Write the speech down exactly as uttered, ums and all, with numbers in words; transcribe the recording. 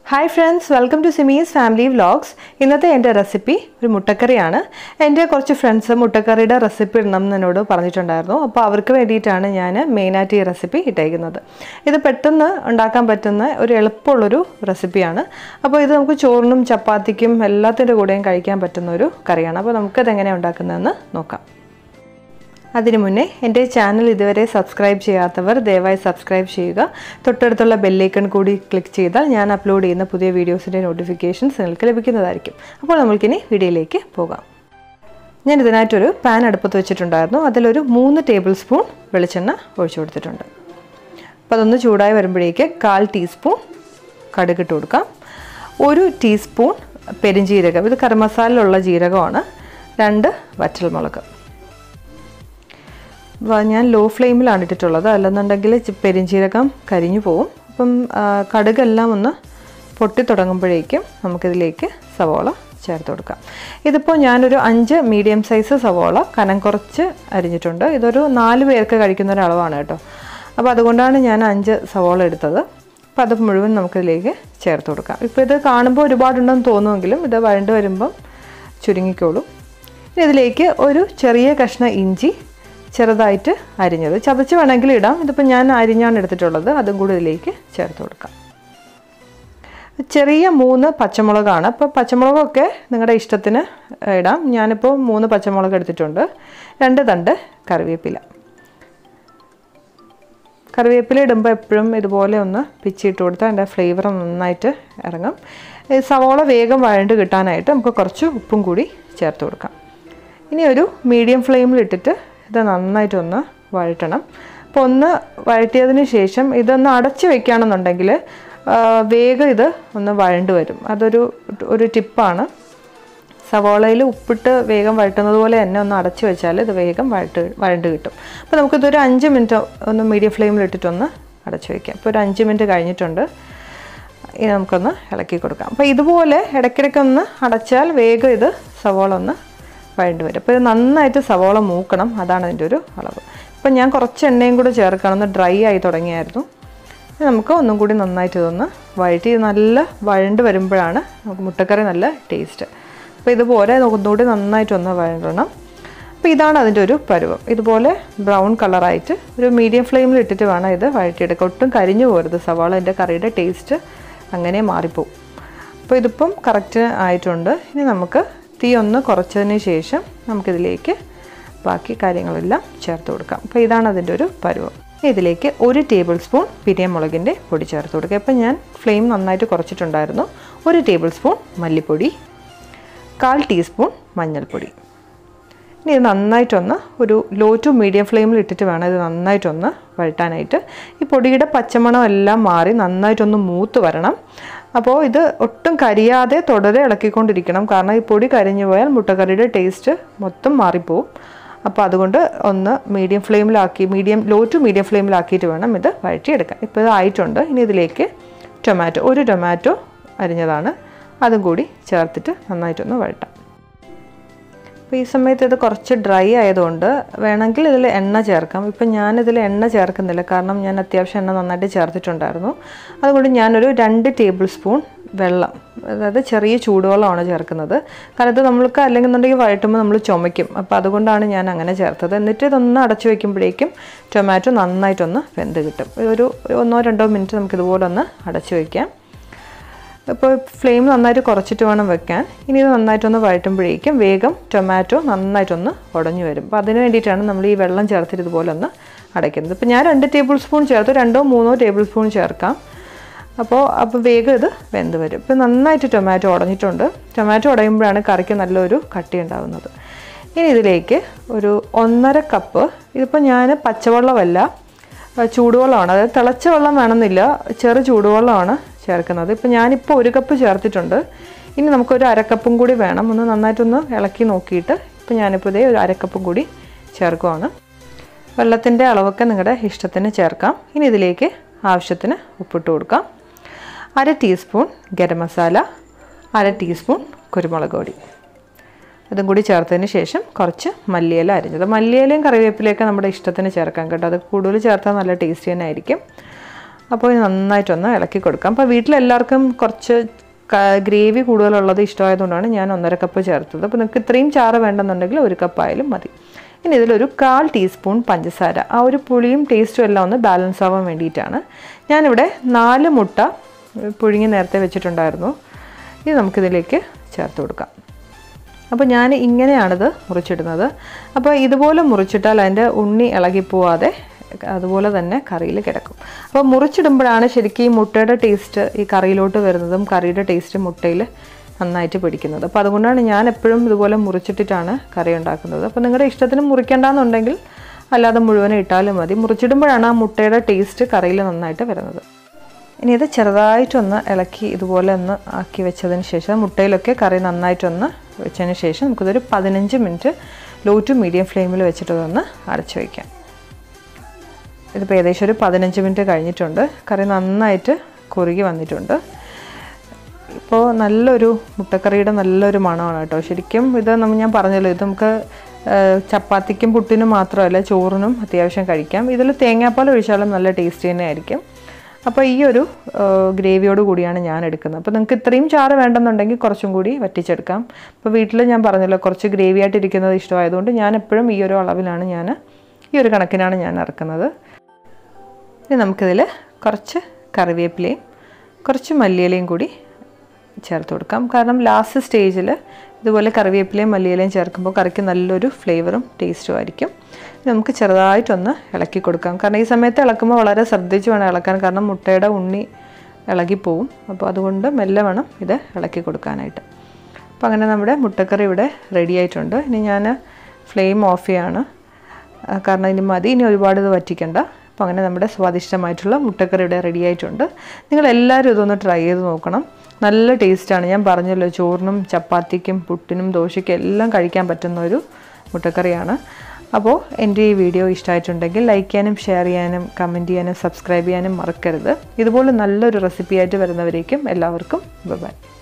Hi friends, welcome to Simi's Family Vlogs. ഇന്നത്തെ എൻ്റെ recipe ഒരു മുട്ടക്കറിയാണ്. എൻ്റെ കുറച്ച് ഫ്രണ്ട്സ് മുട്ടക്കറിയുടെ റെസിപ്പി ഇടണം എന്നോട് പറഞ്ഞിട്ടുണ്ടായിരുന്നു. അപ്പോൾ അവർക്ക് വേണ്ടിയിട്ടാണ് ഞാൻ മെയിനായിട്ട് ഈ റെസിപ്പി ഇട്ടേക്കുന്നത്. ഇത് പെട്ടെന്ന് ഉണ്ടാക്കാൻ പറ്റുന്ന ഒരു എളുപ്പമുള്ളൊരു റെസിപ്പിയാണ്. അപ്പോൾ ഇത് നമുക്ക് ചോറിനും ചപ്പാത്തിക്കും എല്ലാത്തിൻ്റെ കൂടെയും കഴിക്കാൻ പറ്റുന്ന ഒരു കറിയാണ്. അപ്പോൾ നമുക്കത് എങ്ങനെയാണ് ഉണ്ടാക്കുന്നതെന്ന് നോക്കാം. അതിനു മുന്നേ എൻ്റെ ചാനൽ ഇതുവരെ സബ്സ്ക്രൈബ് ചെയ്യാത്തവർ ദയവായി സബ്സ്ക്രൈബ് ചെയ്യുക. തൊട്ടടുത്തുള്ള ബെല്ലൈക്കൺ കൂടി ക്ലിക്ക് ചെയ്താൽ ഞാൻ അപ്ലോഡ് ചെയ്യുന്ന പുതിയ വീഡിയോസിൻ്റെ നോട്ടിഫിക്കേഷൻസ് നിങ്ങൾക്ക് ലഭിക്കുന്നതായിരിക്കും. അപ്പോൾ നമ്മൾക്കിനി വീഡിയോയിലേക്ക് പോകാം. ഞാൻ ഇതിനായിട്ടൊരു പാൻ അടുപ്പത്ത് വെച്ചിട്ടുണ്ടായിരുന്നു. അതിലൊരു മൂന്ന് ടേബിൾ സ്പൂൺ വെളിച്ചെണ്ണ ഒഴിച്ചു കൊടുത്തിട്ടുണ്ട്. അപ്പോൾ അതൊന്ന് ചൂടായി വരുമ്പോഴേക്ക് കാൽ ടീസ്പൂൺ കടുകിട്ട് കൊടുക്കാം. ഒരു ടീസ്പൂൺ പെരിഞ്ജീരകം, ഇത് കറി മസാലയിലുള്ള ജീരകമാണ്. രണ്ട് വറ്റൽമുളക്. ഞാൻ ലോ ഫ്ലെയിമിലാണ് ഇട്ടിട്ടുള്ളത്, അല്ലെന്നുണ്ടെങ്കിൽ പെരിഞ്ജീരകം കരിഞ്ഞു പോവും. അപ്പം കടുകെല്ലാം ഒന്ന് പൊട്ടി തുടങ്ങുമ്പോഴേക്കും നമുക്കിതിലേക്ക് സവോള ചേർത്ത് കൊടുക്കാം. ഇതിപ്പോൾ ഞാനൊരു അഞ്ച് മീഡിയം സൈസ് സവോള കനം കുറച്ച് അരിഞ്ഞിട്ടുണ്ട്. ഇതൊരു നാല് പേർക്ക് കഴിക്കുന്ന ഒരളവാണ് കേട്ടോ. അപ്പോൾ അതുകൊണ്ടാണ് ഞാൻ അഞ്ച് സവോള എടുത്തത്. അപ്പോൾ അത് മുഴുവൻ നമുക്കിതിലേക്ക് ചേർത്ത് കൊടുക്കാം. ഇപ്പോൾ ഇത് കാണുമ്പോൾ ഒരുപാടുണ്ടെന്ന് തോന്നുമെങ്കിലും ഇത് വഴണ്ട് വരുമ്പം ചുരുങ്ങിക്കോളും. ഇനി ഇതിലേക്ക് ഒരു ചെറിയ കഷ്ണം ഇഞ്ചി ചെറുതായിട്ട് അരിഞ്ഞത്, ചതച്ച് വേണമെങ്കിൽ ഇടാം. ഇതിപ്പോൾ ഞാൻ അരിഞ്ഞാണ് എടുത്തിട്ടുള്ളത്, അതും കൂടി ഇതിലേക്ക് ചേർത്ത് കൊടുക്കാം. ചെറിയ മൂന്ന് പച്ചമുളകാണ്. അപ്പോൾ പച്ചമുളകൊക്കെ നിങ്ങളുടെ ഇഷ്ടത്തിന് ഇടാം. ഞാനിപ്പോൾ മൂന്ന് പച്ചമുളക് എടുത്തിട്ടുണ്ട്. രണ്ട് തണ്ട് കറിവേപ്പില. കറിവേപ്പില ഇടുമ്പോൾ എപ്പോഴും ഇതുപോലെ ഒന്ന് പിച്ചിട്ട് കൊടുത്താൽ അതിൻ്റെ ഫ്ലേവർ നന്നായിട്ട് ഇറങ്ങും. സവോള വേഗം വഴണ്ട് കിട്ടാനായിട്ട് നമുക്ക് കുറച്ച് ഉപ്പും കൂടി ചേർത്ത് കൊടുക്കാം. ഇനി ഒരു മീഡിയം ഫ്ലെയിമിലിട്ടിട്ട് ഇത് നന്നായിട്ടൊന്ന് വഴറ്റണം. അപ്പോൾ ഒന്ന് വഴറ്റിയതിന് ശേഷം ഇതൊന്ന് അടച്ച് വയ്ക്കുകയാണെന്നുണ്ടെങ്കിൽ വേഗം ഇത് ഒന്ന് വഴണ്ട് വരും. അതൊരു ഒരു ടിപ്പാണ്. സവോളയിൽ ഉപ്പിട്ട് വേഗം വഴറ്റുന്നത് പോലെ തന്നെ ഒന്ന് അടച്ച് വെച്ചാൽ ഇത് വേഗം വഴട്ട് വഴണ്ട് കിട്ടും. അപ്പോൾ നമുക്കിതൊരു അഞ്ച് മിനിറ്റ് ഒന്ന് മീഡിയം ഫ്ലെയിമിലിട്ടിട്ടൊന്ന് അടച്ച് വയ്ക്കാം. ഇപ്പോൾ ഒരു അഞ്ച് മിനിറ്റ് കഴിഞ്ഞിട്ടുണ്ട്. ഇനി നമുക്കൊന്ന് ഇളക്കി കൊടുക്കാം. അപ്പോൾ ഇതുപോലെ ഇടയ്ക്കിടയ്ക്കൊന്ന് അടച്ചാൽ വേഗം ഇത് സവോള ഒന്ന് വഴണ്ട് വരും. അപ്പോൾ ഇത് നന്നായിട്ട് സവോള മൂക്കണം, അതാണ് അതിൻ്റെ ഒരു അളവ്. ഇപ്പം ഞാൻ കുറച്ച് എണ്ണയും കൂടെ ചേർക്കണം, ഒന്ന് ഡ്രൈ ആയി തുടങ്ങിയായിരുന്നു. നമുക്ക് ഒന്നും കൂടി നന്നായിട്ട് ഇതൊന്ന് വഴറ്റി നല്ല വഴണ്ട് വരുമ്പോഴാണ് നമുക്ക് മുട്ടക്കറി നല്ല ടേസ്റ്റ്. അപ്പോൾ ഇതുപോലെ ഒന്നുകൂടി നന്നായിട്ടൊന്ന് വഴണ്ടണം. അപ്പോൾ ഇതാണ് അതിൻ്റെ ഒരു പരുവം. ഇതുപോലെ ബ്രൗൺ കളറായിട്ട് ഒരു മീഡിയം ഫ്ലെയിമിൽ ഇട്ടിട്ട് വേണം ഇത് വഴറ്റിയെടുക്കുക. ഒട്ടും കരിഞ്ഞു പോരുത്, സവാള എൻ്റെ കറിയുടെ ടേസ്റ്റ് അങ്ങനെ മാറിപ്പോവും. അപ്പോൾ ഇതിപ്പം കറക്റ്റ് ആയിട്ടുണ്ട്. ഇനി നമുക്ക് തീ ഒന്ന് കുറച്ചതിന് ശേഷം നമുക്കിതിലേക്ക് ബാക്കി കാര്യങ്ങളെല്ലാം ചേർത്ത് കൊടുക്കാം. അപ്പോൾ ഇതാണ് അതിൻ്റെ ഒരു പരുവം. ഇതിലേക്ക് ഒരു ടേബിൾ സ്പൂൺ പിരിയമുളകിൻ്റെ പൊടി ചേർത്ത് കൊടുക്കുക. ഇപ്പം ഞാൻ ഫ്ലെയിം നന്നായിട്ട് കുറച്ചിട്ടുണ്ടായിരുന്നു. ഒരു ടേബിൾ സ്പൂൺ മല്ലിപ്പൊടി, കാൽ ടീസ്പൂൺ മഞ്ഞൾപ്പൊടി. ഇനി ഇത് നന്നായിട്ടൊന്ന് ഒരു ലോ ടു മീഡിയം ഫ്ലെയിമിൽ ഇട്ടിട്ട് വേണം ഇത് നന്നായിട്ടൊന്ന് വഴറ്റാനായിട്ട്. ഈ പൊടിയുടെ പച്ചമണം എല്ലാം മാറി നന്നായിട്ടൊന്ന് മൂത്ത് വരണം. അപ്പോൾ ഇത് ഒട്ടും കരിയാതെ തുടരെ ഇളക്കിക്കൊണ്ടിരിക്കണം, കാരണം ഈ പൊടി കരിഞ്ഞു പോയാൽ മുട്ടക്കറിയുടെ ടേസ്റ്റ് മൊത്തം മാറിപ്പോവും. അപ്പോൾ അതുകൊണ്ട് ഒന്ന് മീഡിയം ഫ്ലെയിമിലാക്കി മീഡിയം ലോ ടു മീഡിയം ഫ്ലെയിമിലാക്കിയിട്ട് വേണം ഇത് വഴറ്റിയെടുക്കാൻ. ഇപ്പോൾ ഇത് ആയിട്ടുണ്ട്. ഇനി ഇതിലേക്ക് ടൊമാറ്റോ, ഒരു ടൊമാറ്റോ അരിഞ്ഞതാണ്, അതും കൂടി ചേർത്തിട്ട് നന്നായിട്ടൊന്ന് വഴറ്റാം. അപ്പോൾ ഈ സമയത്ത് ഇത് കുറച്ച് ഡ്രൈ ആയതുകൊണ്ട് വേണമെങ്കിൽ ഇതിൽ എണ്ണ ചേർക്കാം. ഇപ്പം ഞാനിതിൽ എണ്ണ ചേർക്കുന്നില്ല, കാരണം ഞാൻ അത്യാവശ്യം എണ്ണ നന്നായിട്ട് ചേർത്തിട്ടുണ്ടായിരുന്നു. അതുകൊണ്ട് ഞാനൊരു രണ്ട് ടേബിൾ സ്പൂൺ വെള്ളം, അതായത് ചെറിയ ചൂടുവെള്ളമാണ് ചേർക്കുന്നത്. കാരണം ഇത് നമ്മൾക്ക് അല്ലെങ്കിൽ എന്നുണ്ടെങ്കിൽ വഴറ്റുമ്പോൾ നമ്മൾ ചുമയ്ക്കും. അപ്പോൾ അതുകൊണ്ടാണ് ഞാൻ അങ്ങനെ ചേർത്തത്. എന്നിട്ട് ഇതൊന്ന് അടച്ചു വയ്ക്കുമ്പോഴേക്കും ടൊമാറ്റോ നന്നായിട്ടൊന്ന് വെന്ത് കിട്ടും. ഒരു ഒന്നോ രണ്ടോ മിനിറ്റ് നമുക്കിതുപോലെ ഒന്ന് അടച്ചു വയ്ക്കാം. ഇപ്പോൾ ഫ്ലെയിം നന്നായിട്ട് കുറച്ചിട്ട് വേണം വെക്കാൻ. ഇനി ഇത് നന്നായിട്ടൊന്ന് വഴറ്റുമ്പോഴേക്കും വേഗം ടൊമാറ്റോ നന്നായിട്ടൊന്ന് ഉടഞ്ഞു വരും. അപ്പോൾ അതിന് വേണ്ടിയിട്ടാണ് നമ്മൾ ഈ വെള്ളം ചേർത്തിട്ട് ഇതുപോലെ ഒന്ന് അടയ്ക്കുന്നത്. ഇപ്പോൾ ഞാൻ രണ്ട് ടേബിൾ സ്പൂൺ ചേർത്തു, രണ്ടോ മൂന്നോ ടേബിൾ സ്പൂൺ ചേർക്കാം. അപ്പോൾ അപ്പോൾ വേഗം ഇത് വെന്ത് വരും. ഇപ്പോൾ നന്നായിട്ട് ടൊമാറ്റോ ഉടഞ്ഞിട്ടുണ്ട്. ടൊമാറ്റോ ഉടയുമ്പോഴാണ് കറിക്ക് നല്ലൊരു കട്ടി ഉണ്ടാകുന്നത്. ഇനി ഇതിലേക്ക് ഒരു ഒന്നര കപ്പ്, ഇതിപ്പോൾ ഞാൻ പച്ചവെള്ളമല്ല ചൂടുവെള്ളമാണ്, അതായത് തിളച്ച വെള്ളം വേണമെന്നില്ല, ചെറു ചൂടുവെള്ളമാണ് ചേർക്കുന്നത്. ഇപ്പം ഞാനിപ്പോൾ ഒരു കപ്പ് ചേർത്തിട്ടുണ്ട്. ഇനി നമുക്കൊരു അരക്കപ്പും കൂടി വേണം. ഒന്ന് നന്നായിട്ടൊന്ന് ഇളക്കി നോക്കിയിട്ട് ഇപ്പം ഞാനിപ്പോൾ ഇതേ ഒരു അരക്കപ്പും കൂടി ചേർക്കുവാണ്. വെള്ളത്തിൻ്റെ അളവൊക്കെ നിങ്ങളുടെ ഇഷ്ടത്തിന് ചേർക്കാം. ഇനി ഇതിലേക്ക് ആവശ്യത്തിന് ഉപ്പിട്ട് കൊടുക്കാം. അര ടീസ്പൂൺ ഗരം മസാല, അര ടീസ്പൂൺ കുരുമുളക് പൊടി, അതും കൂടി ചേർത്തതിന് ശേഷം കുറച്ച് മല്ലിയില അരിഞ്ഞത്. മല്ലിയിലയും കറിവേപ്പിലയൊക്കെ നമ്മുടെ ഇഷ്ടത്തിന് ചേർക്കാം കേട്ടോ. അത് കൂടുതൽ ചേർത്താൽ നല്ല ടേസ്റ്റി തന്നെ ആയിരിക്കും. അപ്പോൾ ഇത് നന്നായിട്ടൊന്ന് ഇളക്കി കൊടുക്കാം. അപ്പോൾ വീട്ടിലെല്ലാവർക്കും കുറച്ച് ഗ്രേവി കൂടുതലുള്ളത് ഇഷ്ടമായതുകൊണ്ടാണ് ഞാൻ ഒന്നര കപ്പ് ചേർത്തത്. അപ്പോൾ നിങ്ങൾക്ക് ഇത്രയും ചാറ് വേണ്ടെന്നുണ്ടെങ്കിൽ ഒരു കപ്പായാലും മതി. ഇനി ഇതിലൊരു കാൽ ടീസ്പൂൺ പഞ്ചസാര, ആ ഒരു പുളിയും ടേസ്റ്റും എല്ലാം ഒന്ന് ബാലൻസ് ആവാൻ വേണ്ടിയിട്ടാണ്. ഞാനിവിടെ നാല് മുട്ട പുഴുങ്ങി നേരത്തെ വെച്ചിട്ടുണ്ടായിരുന്നു. ഇത് നമുക്കിതിലേക്ക് ചേർത്ത് കൊടുക്കാം. അപ്പോൾ ഞാൻ ഇങ്ങനെയാണിത് മുറിച്ചിടുന്നത്. അപ്പോൾ ഇതുപോലെ മുറിച്ചിട്ടാൽ അതിൻ്റെ ഉണ്ണി ഇളകിപ്പോവാതെ അതുപോലെ തന്നെ കറിയിൽ കിടക്കും. അപ്പോൾ മുറിച്ചിടുമ്പോഴാണ് ശരിക്കും ഈ മുട്ടയുടെ ടേസ്റ്റ് ഈ കറിയിലോട്ട് വരുന്നതും കറിയുടെ ടേസ്റ്റ് മുട്ടയിൽ നന്നായിട്ട് പിടിക്കുന്നത്. അപ്പോൾ അതുകൊണ്ടാണ് ഞാൻ എപ്പോഴും ഇതുപോലെ മുറിച്ചിട്ടിട്ടാണ് കറി ഉണ്ടാക്കുന്നത്. അപ്പോൾ നിങ്ങളുടെ ഇഷ്ടത്തിന് മുറിക്കേണ്ടെന്നുണ്ടെങ്കിൽ അല്ലാതെ മുഴുവനും ഇട്ടാലും മതി. മുറിച്ചിടുമ്പോഴാണ് ആ മുട്ടയുടെ ടേസ്റ്റ് കറിയിൽ നന്നായിട്ട് വരുന്നത്. ഇനി ഇത് ചെറുതായിട്ടൊന്ന് ഇളക്കി ഇതുപോലെ ഒന്ന് ആക്കി വെച്ചതിന് ശേഷം മുട്ടയിലൊക്കെ കറി നന്നായിട്ടൊന്ന് വെച്ചതിന് ശേഷം നമുക്കിതൊരു പതിനഞ്ച് മിനിറ്റ് ലോ ടു മീഡിയം ഫ്ലെയിമിൽ വെച്ചിട്ടതൊന്ന് അടച്ചു വയ്ക്കാം. ഇതിപ്പോൾ ഏകദേശം ഒരു പതിനഞ്ച് മിനിറ്റ് കഴിഞ്ഞിട്ടുണ്ട്. കറി നന്നായിട്ട് കുറുകി വന്നിട്ടുണ്ട്. ഇപ്പോൾ നല്ലൊരു മുട്ടക്കറിയുടെ നല്ലൊരു മണമാണ് കേട്ടോ. ശരിക്കും ഇത് നമ്മൾ ഞാൻ പറഞ്ഞല്ലോ, ഇത് നമുക്ക് ചപ്പാത്തിക്കും പുട്ടിനും മാത്രമല്ല ചോറിനും അത്യാവശ്യം കഴിക്കാം. ഇതിൽ തേങ്ങാപ്പാൽ ഒഴിച്ചാലും നല്ല ടേസ്റ്റ് തന്നെ ആയിരിക്കും. അപ്പോൾ ഈ ഒരു ഗ്രേവിയോട് കൂടിയാണ് ഞാൻ എടുക്കുന്നത്. അപ്പോൾ നിങ്ങൾക്ക് ഇത്രയും ചാറ് വേണ്ടെന്നുണ്ടെങ്കിൽ കുറച്ചും കൂടി വറ്റിച്ചെടുക്കാം. അപ്പോൾ വീട്ടിൽ ഞാൻ പറഞ്ഞല്ലോ കുറച്ച് ഗ്രേവി ആയിട്ടിരിക്കുന്നത് ഇഷ്ടമായതുകൊണ്ട് ഞാൻ എപ്പോഴും ഈ ഒരു അളവിലാണ് ഞാൻ ഈ ഒരു കണക്കിനാണ് ഞാൻ ഇറക്കുന്നത്. ഇനി നമുക്കിതിൽ കുറച്ച് കറിവേപ്പിലയും കുറച്ച് മല്ലിയിലയും കൂടി ചേർത്ത് കൊടുക്കാം. കാരണം ലാസ്റ്റ് സ്റ്റേജിൽ ഇതുപോലെ കറിവേപ്പിലയും മല്ലിയിലയും ചേർക്കുമ്പോൾ കറിക്ക് നല്ലൊരു ഫ്ലേവറും ടേസ്റ്റും ആയിരിക്കും. നമുക്ക് ചെറുതായിട്ടൊന്ന് ഇളക്കി കൊടുക്കാം. കാരണം ഈ സമയത്ത് ഇളക്കുമ്പോൾ വളരെ ശ്രദ്ധിച്ച് വേണം ഇളക്കാൻ, കാരണം മുട്ടയുടെ ഉണ്ണി ഇളകിപ്പോവും. അപ്പോൾ അതുകൊണ്ട് മെല്ലെ വേണം ഇത് ഇളക്കി കൊടുക്കാനായിട്ട്. അപ്പോൾ അങ്ങനെ നമ്മുടെ മുട്ടക്കറി ഇവിടെ റെഡി ആയിട്ടുണ്ട്. ഇനി ഞാൻ ഫ്ലെയിം ഓഫ് ചെയ്യാണ്, കാരണം ഇനി മതി, ഇനി ഒരുപാട് ഇത് വറ്റിക്കണ്ട. അപ്പോൾ അങ്ങനെ നമ്മുടെ സ്വാദിഷ്ടമായിട്ടുള്ള മുട്ടക്കറി ഇവിടെ റെഡി ആയിട്ടുണ്ട്. നിങ്ങളെല്ലാവരും ഇതൊന്ന് ട്രൈ ചെയ്ത് നോക്കണം. നല്ല ടേസ്റ്റാണ്. ഞാൻ പറഞ്ഞല്ലോ ചോറിനും ചപ്പാത്തിക്കും പുട്ടിനും ദോശയ്ക്കും എല്ലാം കഴിക്കാൻ പറ്റുന്ന ഒരു മുട്ടക്കറിയാണ്. അപ്പോൾ എൻ്റെ ഈ വീഡിയോ ഇഷ്ടമായിട്ടുണ്ടെങ്കിൽ ലൈക്ക് ചെയ്യാനും ഷെയർ ചെയ്യാനും കമൻറ്റ് ചെയ്യാനും സബ്സ്ക്രൈബ് ചെയ്യാനും മറക്കരുത്. ഇതുപോലെ നല്ലൊരു റെസിപ്പി ആയിട്ട് വരുന്നവരേക്കും എല്ലാവർക്കും ബൈ.